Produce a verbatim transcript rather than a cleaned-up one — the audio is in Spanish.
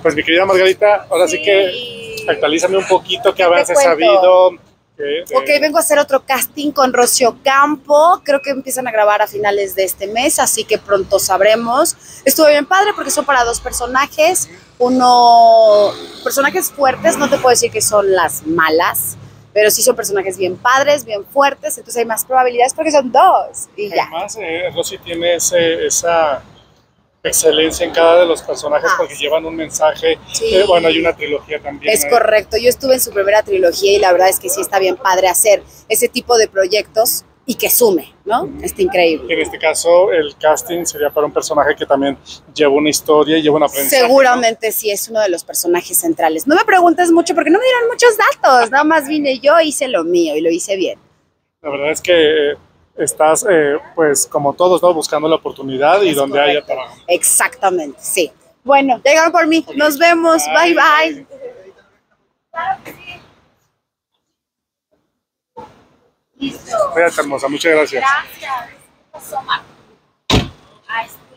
Pues mi querida Margarita, ahora sí, sí que actualízame un poquito qué avances ha habido. Que, ok, eh, vengo a hacer otro casting con Rocío Campo, creo que empiezan a grabar a finales de este mes, así que pronto sabremos. Estuvo bien padre porque son para dos personajes, uno, personajes fuertes, no te puedo decir que son las malas, pero sí son personajes bien padres, bien fuertes, entonces hay más probabilidades porque son dos y ya. Además, eh, Rosy tiene ese, esa excelencia en cada de los personajes ah, porque sí. llevan un mensaje, sí. eh, bueno, hay una trilogía también. Es ¿eh? correcto, yo estuve en su primera trilogía y la verdad es que sí está bien padre hacer ese tipo de proyectos y que sume, ¿no? Mm. Está increíble. En este caso, el casting sería para un personaje que también lleva una historia y lleva una aprendizaje. Seguramente, ¿no? Sí, es uno de los personajes centrales. No me preguntes mucho porque no me dieron muchos datos, nada más vine yo, hice lo mío y lo hice bien. La verdad es que estás, eh, pues, como todos, ¿no? Buscando la oportunidad y es donde correcto. haya trabajo. Exactamente, sí. Bueno, llegaron por mí. Okay. Nos vemos. Bye, bye. bye. Claro que sí. Listo. Cuídate, hermosa. Muchas gracias. Gracias.